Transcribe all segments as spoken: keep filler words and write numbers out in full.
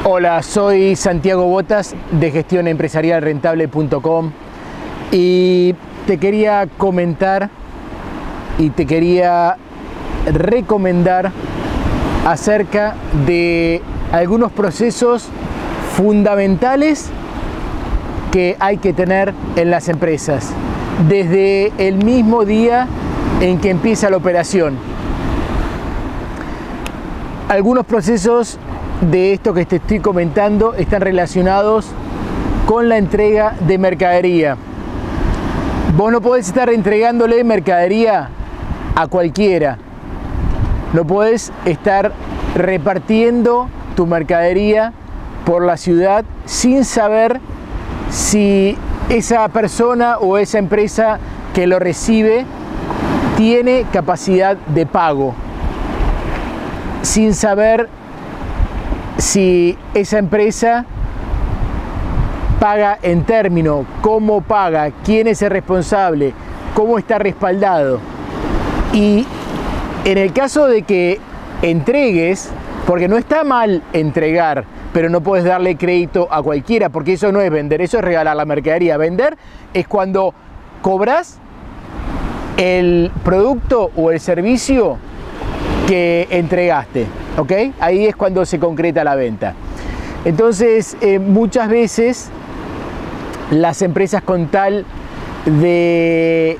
Hola, soy Santiago Botas de gestión empresarial rentable punto com y te quería comentar y te quería recomendar acerca de algunos procesos fundamentales que hay que tener en las empresas desde el mismo día en que empieza la operación. Algunos procesos de esto que te estoy comentando están relacionados con la entrega de mercadería. Vos no podés estar entregándole mercadería a cualquiera. No podés estar repartiendo tu mercadería por la ciudad sin saber si esa persona o esa empresa que lo recibe tiene capacidad de pago, sin saber si esa empresa paga en término, cómo paga, quién es el responsable, cómo está respaldado. Y en el caso de que entregues, porque no está mal entregar, pero no puedes darle crédito a cualquiera, porque eso no es vender, eso es regalar la mercadería. Vender es cuando cobras el producto o el servicio que entregaste, ¿ok? Ahí es cuando se concreta la venta. Entonces, eh, muchas veces las empresas, con tal de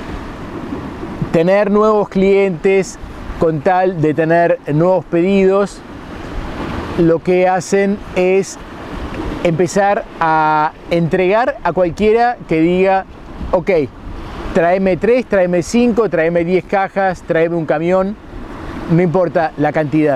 tener nuevos clientes, con tal de tener nuevos pedidos, lo que hacen es empezar a entregar a cualquiera que diga, ok, tráeme tres, tráeme cinco, tráeme diez cajas, tráeme un camión. No importa la cantidad.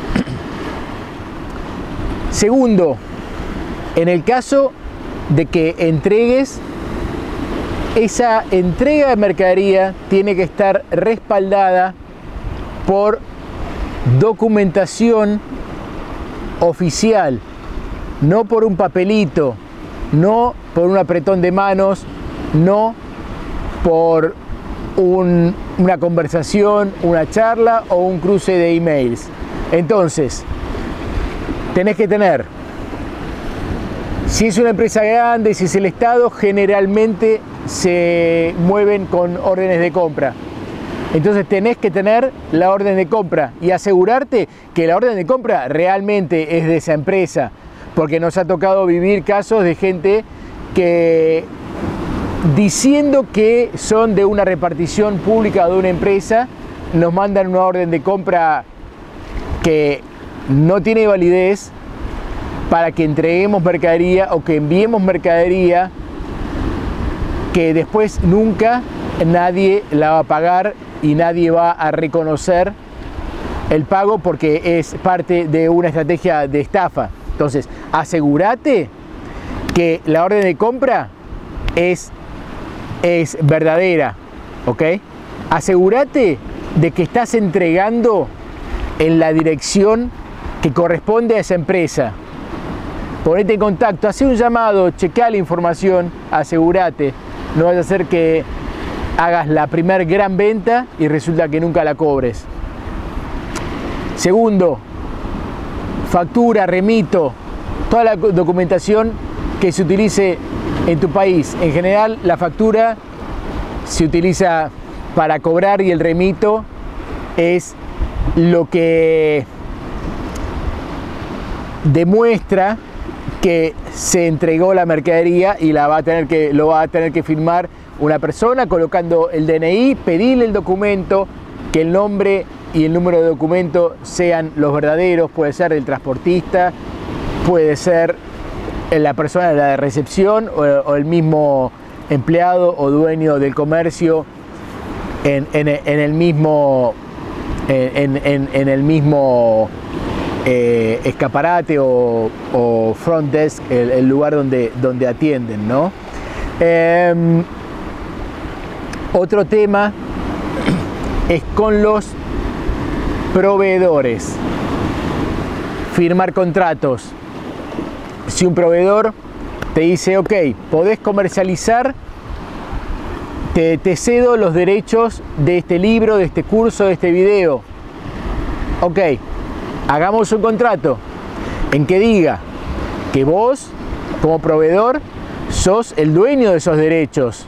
Segundo, en el caso de que entregues, esa entrega de mercadería tiene que estar respaldada por documentación oficial, no por un papelito, no por un apretón de manos, no por Un, una conversación, una charla o un cruce de emails. Entonces, tenés que tener, si es una empresa grande, si es el Estado, generalmente se mueven con órdenes de compra. Entonces tenés que tener la orden de compra y asegurarte que la orden de compra realmente es de esa empresa, porque nos ha tocado vivir casos de gente que, diciendo que son de una repartición pública o de una empresa, nos mandan una orden de compra que no tiene validez para que entreguemos mercadería o que enviemos mercadería que después nunca nadie la va a pagar y nadie va a reconocer el pago, porque es parte de una estrategia de estafa. Entonces, asegúrate que la orden de compra es es verdadera, ¿ok? Asegúrate de que estás entregando en la dirección que corresponde a esa empresa. Ponete en contacto, hace un llamado, chequea la información, asegúrate. No vaya a ser que hagas la primer gran venta y resulta que nunca la cobres. Segundo, factura, remito, toda la documentación que se utilice en tu país. En general, la factura se utiliza para cobrar y el remito es lo que demuestra que se entregó la mercadería y la va a tener que, lo va a tener que firmar una persona colocando el D N I, pedirle el documento, que el nombre y el número de documento sean los verdaderos. Puede ser del transportista, puede ser la persona de la recepción o, o el mismo empleado o dueño del comercio en, en, en el mismo en, en, en el mismo eh, escaparate o, o front desk, el, el lugar donde, donde atienden, ¿no? Eh, otro tema es con los proveedores. Firmar contratos. Si un proveedor te dice, ok, podés comercializar, te, te cedo los derechos de este libro, de este curso, de este video. Ok, hagamos un contrato. en que diga que vos, como proveedor, sos el dueño de esos derechos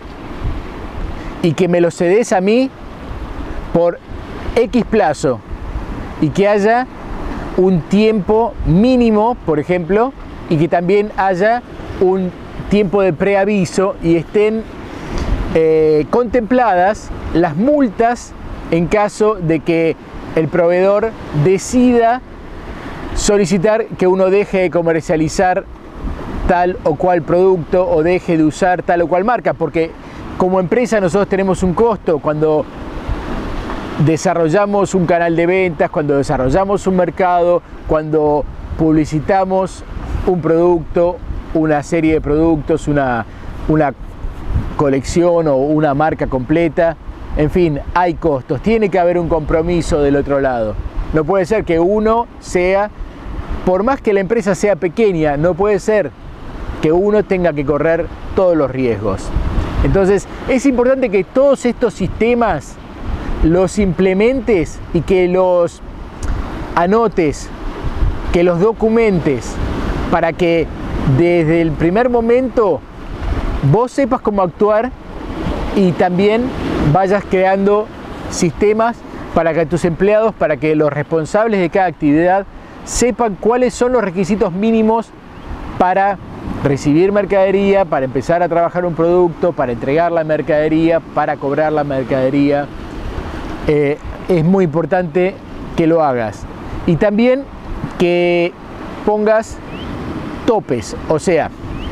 y que me los cedes a mí por X plazo y que haya un tiempo mínimo, por ejemplo, y que también haya un tiempo de preaviso y estén eh, contempladas las multas en caso de que el proveedor decida solicitar que uno deje de comercializar tal o cual producto o deje de usar tal o cual marca, porque como empresa nosotros tenemos un costo cuando desarrollamos un canal de ventas, cuando desarrollamos un mercado, cuando publicitamos un producto, una serie de productos, una, una colección o una marca completa. En fin, hay costos, tiene que haber un compromiso del otro lado. No puede ser que uno sea, por más que la empresa sea pequeña, no puede ser que uno tenga que correr todos los riesgos. Entonces, es importante que todos estos sistemas los implementes y que los anotes, que los documentes, para que desde el primer momento vos sepas cómo actuar y también vayas creando sistemas para que tus empleados, para que los responsables de cada actividad sepan cuáles son los requisitos mínimos para recibir mercadería, para empezar a trabajar un producto, para entregar la mercadería, para cobrar la mercadería. Eh, es muy importante que lo hagas. Y también que pongas topes, o sea,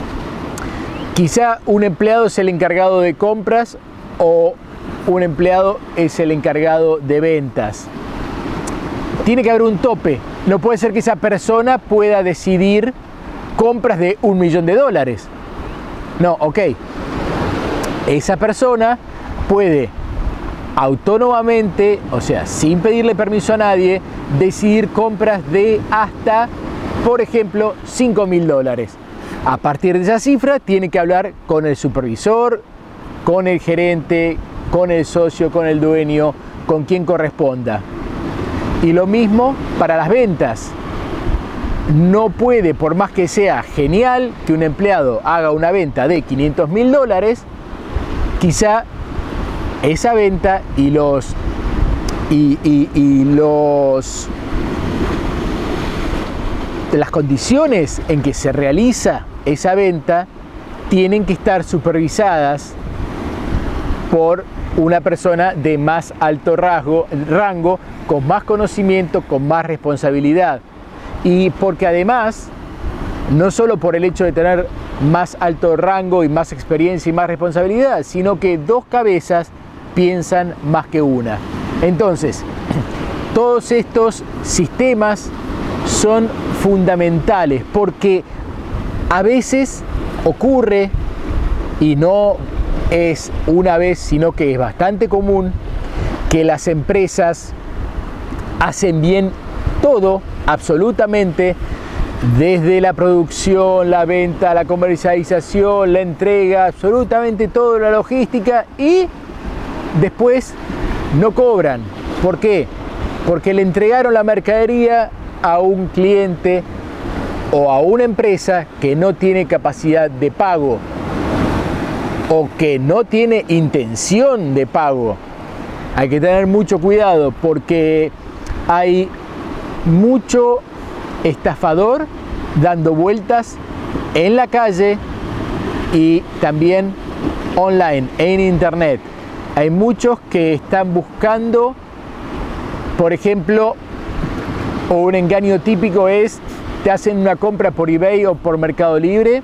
quizá un empleado es el encargado de compras o un empleado es el encargado de ventas. Tiene que haber un tope. No puede ser que esa persona pueda decidir compras de un millón de dólares. No, ok. Esa persona puede autónomamente, o sea, sin pedirle permiso a nadie, decidir compras de hasta, por ejemplo, cinco mil dólares. A partir de esa cifra tiene que hablar con el supervisor, con el gerente, con el socio, con el dueño, con quien corresponda. Y lo mismo para las ventas. No puede, por más que sea genial que un empleado haga una venta de quinientos mil dólares, quizá esa venta y los y, y, y los las condiciones en que se realiza esa venta tienen que estar supervisadas por una persona de más alto rasgo, rango, con más conocimiento, con más responsabilidad. Y porque además, no solo por el hecho de tener más alto rango y más experiencia y más responsabilidad, sino que dos cabezas piensan más que una. Entonces, todos estos sistemas son fundamentales porque a veces ocurre, y no es una vez, sino que es bastante común, que las empresas hacen bien todo, absolutamente, desde la producción, la venta, la comercialización, la entrega, absolutamente todo, la logística, y después no cobran. ¿Por qué? Porque le entregaron la mercadería a un cliente o a una empresa que no tiene capacidad de pago o que no tiene intención de pago. Hay que tener mucho cuidado porque hay mucho estafador dando vueltas en la calle y también online, en internet. Hay muchos que están buscando, por ejemplo, o un engaño típico es, te hacen una compra por eBay o por Mercado Libre,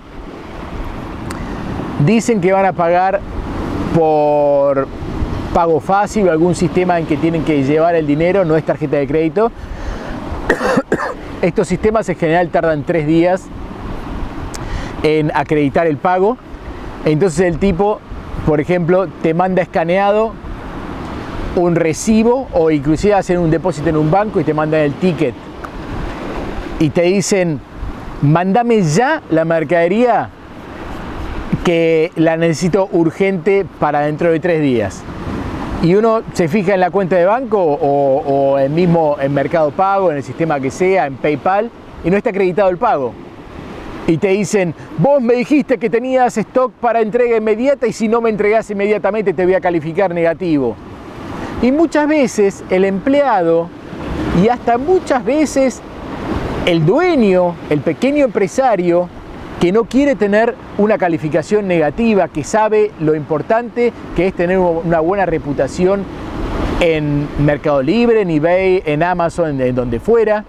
dicen que van a pagar por pago fácil o algún sistema en que tienen que llevar el dinero, no es tarjeta de crédito. Estos sistemas en general tardan tres días en acreditar el pago. Entonces el tipo, por ejemplo, te manda escaneado un recibo o inclusive hacen un depósito en un banco y te mandan el ticket y te dicen, mándame ya la mercadería que la necesito urgente para dentro de tres días. Y uno se fija en la cuenta de banco o, o el mismo en Mercado Pago, en el sistema que sea, en PayPal, y no está acreditado el pago. Y te dicen, vos me dijiste que tenías stock para entrega inmediata y si no me entregás inmediatamente te voy a calificar negativo. Y muchas veces el empleado y hasta muchas veces el dueño, el pequeño empresario que no quiere tener una calificación negativa, que sabe lo importante que es tener una buena reputación en Mercado Libre, en eBay, en Amazon, en donde fuera,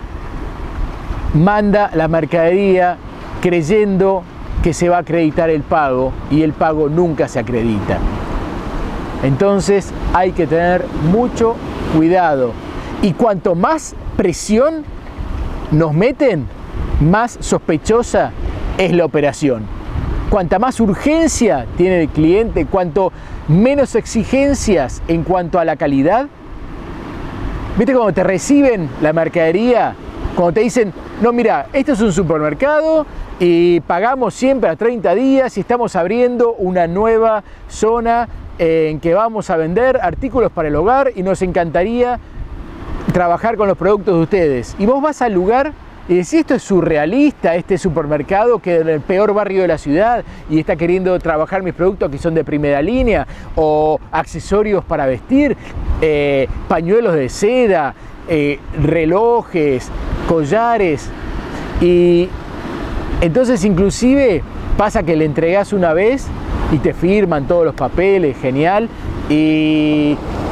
manda la mercadería creyendo que se va a acreditar el pago y el pago nunca se acredita. Entonces hay que tener mucho cuidado y cuanto más presión nos meten, más sospechosa es la operación. Cuanta más urgencia tiene el cliente, cuanto menos exigencias en cuanto a la calidad. ¿Viste cuando te reciben la mercadería? Cuando te dicen, no, mira, esto es un supermercado y pagamos siempre a treinta días y estamos abriendo una nueva zona en que vamos a vender artículos para el hogar y nos encantaría trabajar con los productos de ustedes. Y vos vas al lugar y decís, esto es surrealista, este supermercado que es en el peor barrio de la ciudad y está queriendo trabajar mis productos que son de primera línea, o accesorios para vestir, eh, pañuelos de seda, eh, relojes, collares. Y entonces inclusive pasa que le entregás una vez y te firman todos los papeles, genial, y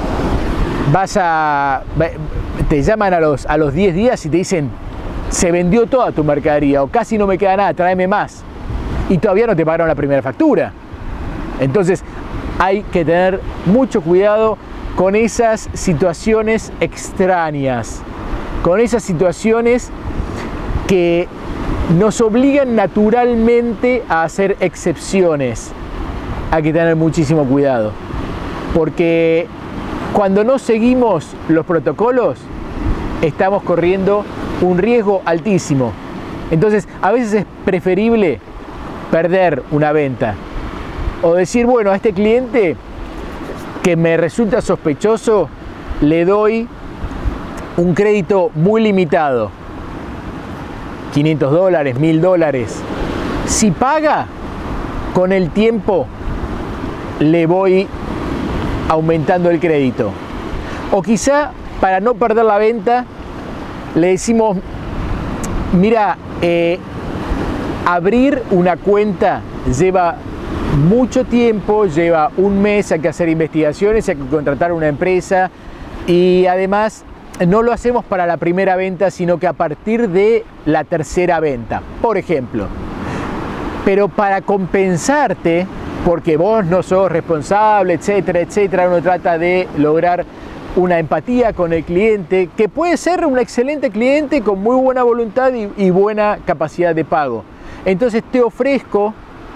vas a, te llaman a los, a los diez días y te dicen, se vendió toda tu mercadería o casi no me queda nada, tráeme más. Y todavía no te pagaron la primera factura. Entonces hay que tener mucho cuidado con esas situaciones extrañas, con esas situaciones que nos obligan naturalmente a hacer excepciones. Hay que tener muchísimo cuidado, porque cuando no seguimos los protocolos, estamos corriendo un riesgo altísimo. Entonces, a veces es preferible perder una venta o decir, bueno, a este cliente que me resulta sospechoso, le doy un crédito muy limitado, quinientos dólares, mil dólares. Si paga, con el tiempo le voy aumentando el crédito. O quizá, para no perder la venta, le decimos, mira, eh, abrir una cuenta lleva mucho tiempo, lleva un mes, hay que hacer investigaciones, hay que contratar una empresa y además no lo hacemos para la primera venta, sino que a partir de la tercera venta, por ejemplo. Pero para compensarte, porque vos no sos responsable, etcétera, etcétera, uno trata de lograr una empatía con el cliente, que puede ser un excelente cliente con muy buena voluntad y, y buena capacidad de pago. Entonces te ofrezco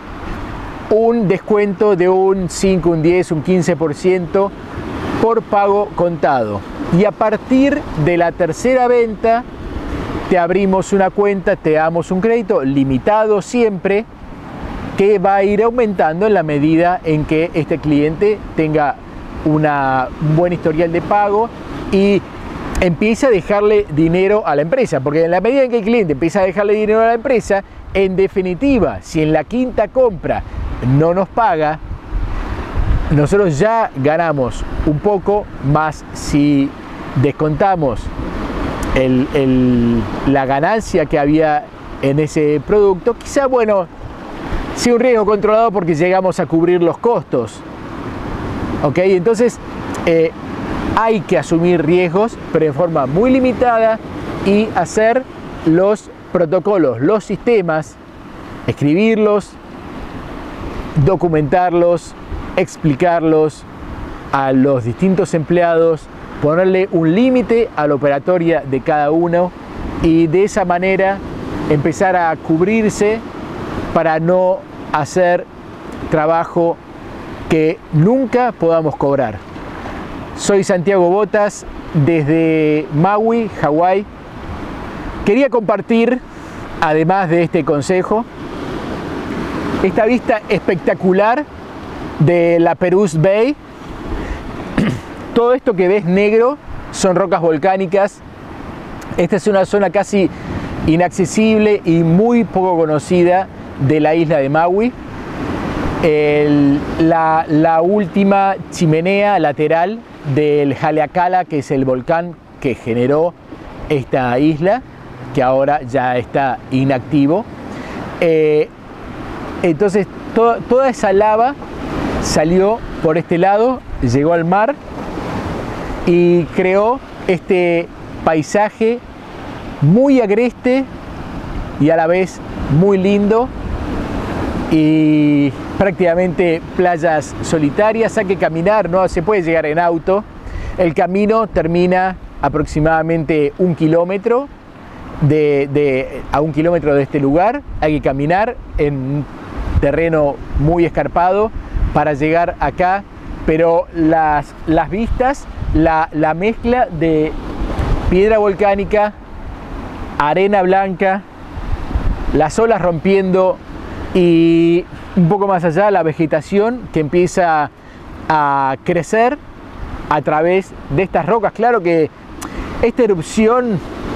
un descuento de un cinco, un diez, un quince por ciento por pago contado. Y a partir de la tercera venta te abrimos una cuenta, te damos un crédito limitado siempre, que va a ir aumentando en la medida en que este cliente tenga una, un buen historial de pago y empieza a dejarle dinero a la empresa, porque en la medida en que el cliente empieza a dejarle dinero a la empresa, en definitiva, si en la quinta compra no nos paga, nosotros ya ganamos un poco más. Si descontamos el, el, la ganancia que había en ese producto, quizá, bueno, sea un riesgo controlado porque llegamos a cubrir los costos. ¿Ok? Entonces eh, hay que asumir riesgos, pero de forma muy limitada, y hacer los protocolos, los sistemas, escribirlos, documentarlos, explicarlos a los distintos empleados, ponerle un límite a la operatoria de cada uno y de esa manera empezar a cubrirse para no hacer trabajo que nunca podamos cobrar. Soy Santiago Botas desde Maui, Hawái. Quería compartir, además de este consejo, esta vista espectacular de la Purus Bay. Todo esto que ves negro son rocas volcánicas. Esta es una zona casi inaccesible y muy poco conocida de la isla de Maui. El, la, la última chimenea lateral del Haleakala, que es el volcán que generó esta isla, que ahora ya está inactivo. Eh, entonces to, toda esa lava salió por este lado, llegó al mar y creó este paisaje muy agreste y a la vez muy lindo, y prácticamente playas solitarias. Hay que caminar, no se puede llegar en auto. El camino termina aproximadamente un kilómetro de, de, a un kilómetro de este lugar. Hay que caminar en un terreno muy escarpado para llegar acá, pero las, las vistas, la, la mezcla de piedra volcánica, arena blanca, las olas rompiendo y un poco más allá la vegetación que empieza a crecer a través de estas rocas. Claro que esta erupción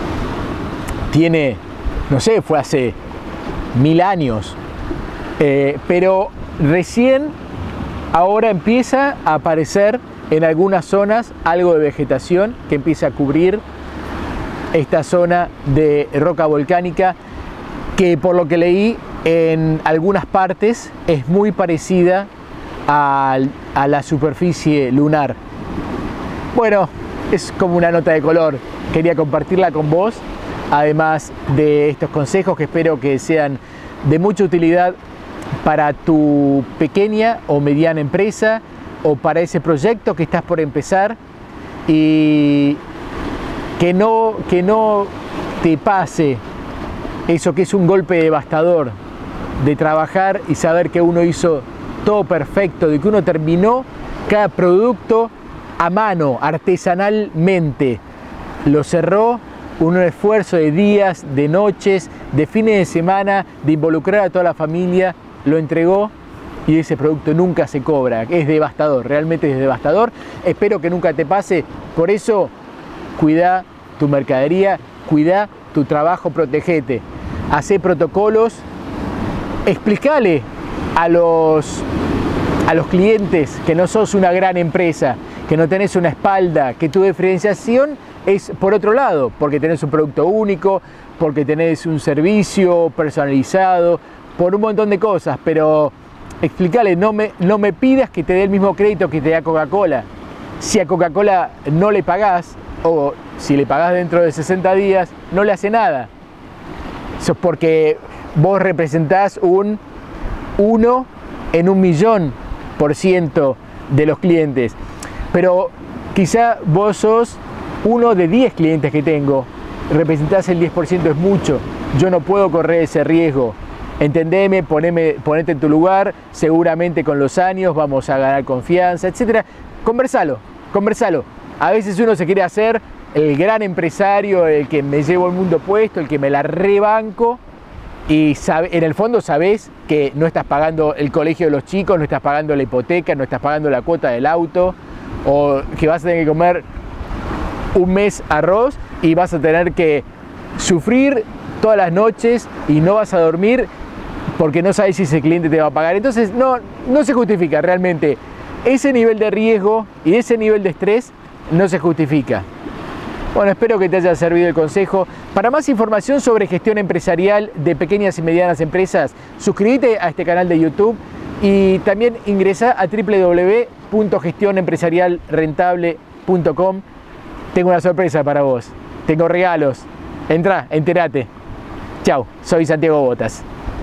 tiene, no sé, fue hace mil años, eh, pero recién ahora empieza a aparecer en algunas zonas algo de vegetación que empieza a cubrir esta zona de roca volcánica, que por lo que leí en algunas partes es muy parecida a, a la superficie lunar. Bueno, es como una nota de color, quería compartirla con vos, además de estos consejos que espero que sean de mucha utilidad para tu pequeña o mediana empresa o para ese proyecto que estás por empezar, y que no, que no te pase eso que es un golpe devastador de trabajar y saber que uno hizo todo perfecto, de que uno terminó cada producto a mano, artesanalmente, lo cerró, un esfuerzo de días, de noches, de fines de semana, de involucrar a toda la familia, lo entregó y ese producto nunca se cobra. Es devastador, realmente es devastador. Espero que nunca te pase. Por eso, cuida tu mercadería, cuida tu trabajo, protegete, hacé protocolos, explícale a los, a los clientes que no sos una gran empresa, que no tenés una espalda, que tu diferenciación es por otro lado, porque tenés un producto único, porque tenés un servicio personalizado, por un montón de cosas, pero explícale, no me, no me pidas que te dé el mismo crédito que te da Coca-Cola. Si a Coca-Cola no le pagás, o si le pagás dentro de sesenta días, no le hace nada. Eso es porque vos representás un uno en un millón por ciento de los clientes. Pero quizá vos sos uno de diez clientes que tengo. Representás el diez por ciento, es mucho. Yo no puedo correr ese riesgo. Entendeme, poneme, ponete en tu lugar. Seguramente con los años vamos a ganar confianza, etcétera. Conversalo, conversalo. A veces uno se quiere hacer el gran empresario, el que me llevo el mundo puesto, el que me la rebanco, y sabe, en el fondo sabés que no estás pagando el colegio de los chicos, no estás pagando la hipoteca, no estás pagando la cuota del auto, o que vas a tener que comer un mes arroz y vas a tener que sufrir todas las noches y no vas a dormir porque no sabes si ese cliente te va a pagar. Entonces no, no se justifica realmente. Ese nivel de riesgo y ese nivel de estrés no se justifica. Bueno, espero que te haya servido el consejo. Para más información sobre gestión empresarial de pequeñas y medianas empresas, suscríbete a este canal de YouTube y también ingresa a w w w punto gestión empresarial rentable punto com. Tengo una sorpresa para vos. Tengo regalos. Entrá, entérate. Chau, soy Santiago Botas.